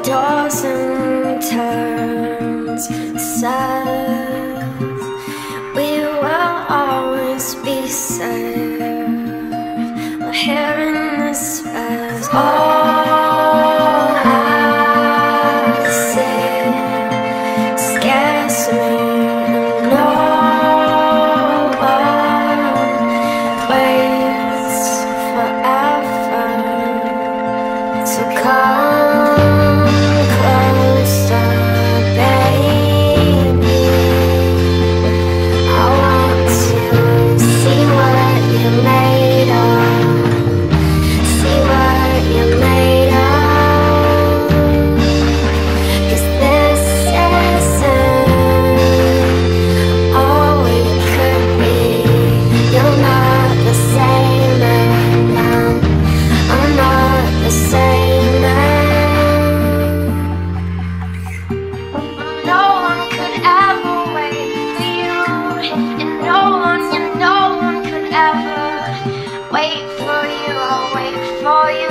doors and turns south, we will always be safe. We're here in this space. All I see scares me, and no one waits forever to come closer, baby. I want to see what you're made of, see what you're made of. 'Cause this isn't all we could be. You're not the same man, I'm not the same man. No one could ever wait for you, and no one could ever wait for you. I'll wait for you.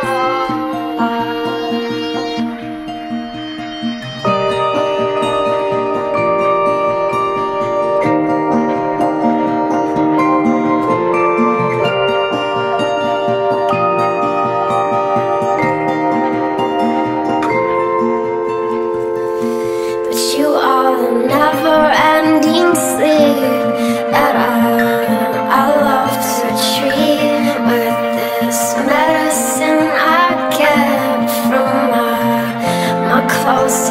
But you are the never-ending sleep that I love to treat with this medicine I get from my close